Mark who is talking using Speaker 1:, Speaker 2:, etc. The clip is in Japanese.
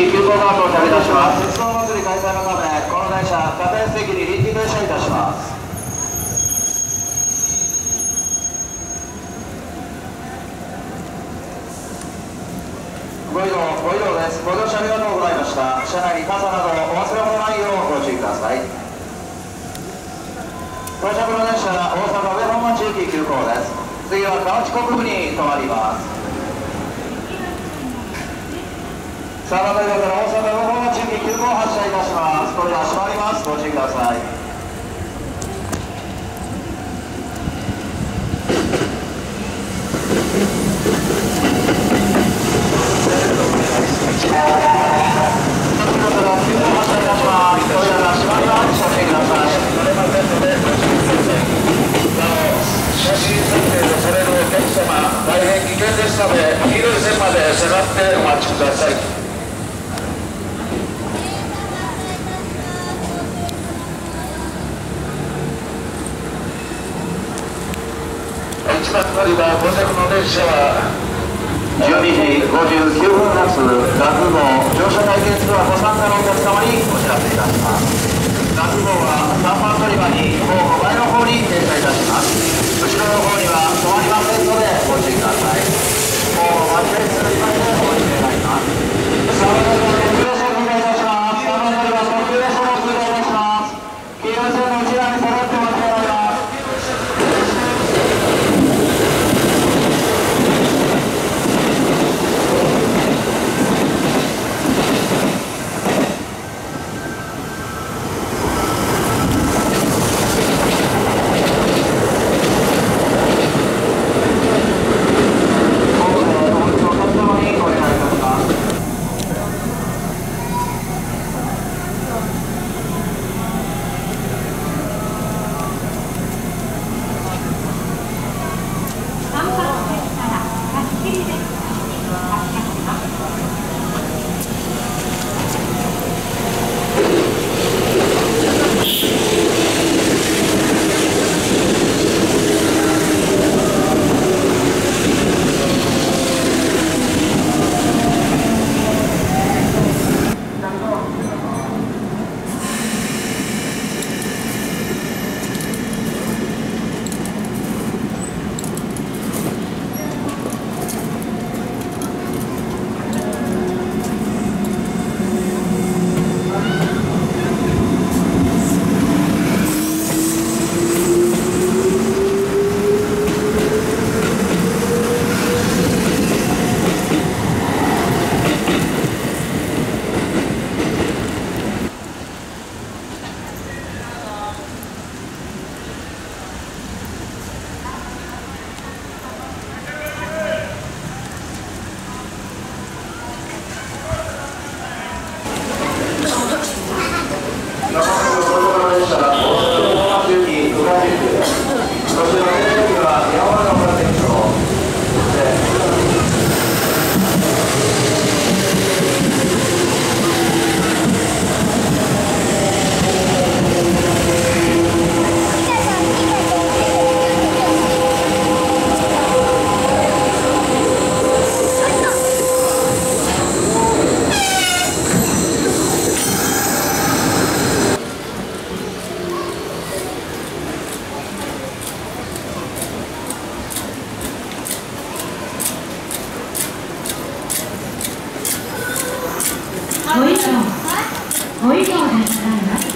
Speaker 1: 急行が到着いたします。鉄道祭り開催のため、この電車、片安席に臨時停車いたします。ご移動です。ご乗車ありがとうございました。車内に傘などお忘れ物ないようご注意ください。到着の電車、大阪上本町行き急行です。次は河内国府に停まります。さあ、ということで大阪上本町行き急行発車いたします。これでは閉まります。ご注意ください。大変危険ですので、黄色い線まで下がってお待ちください。一番乗り場、到着の電車は12時59分発、学号乗車体験ツアーご参加のお客様にお知らせいたします。学号は3番乗り場にホーム前の方に停車いたします。後ろの方には止まりませんのでご注意ください。ホーム待合室乗り場でお待ち願います。3番乗り場特急列車をお願いいたします。3番乗り場特急列車をお願いいたします。黄色い線の内側に揃ってお待ち願います。
Speaker 2: ご移動でございます。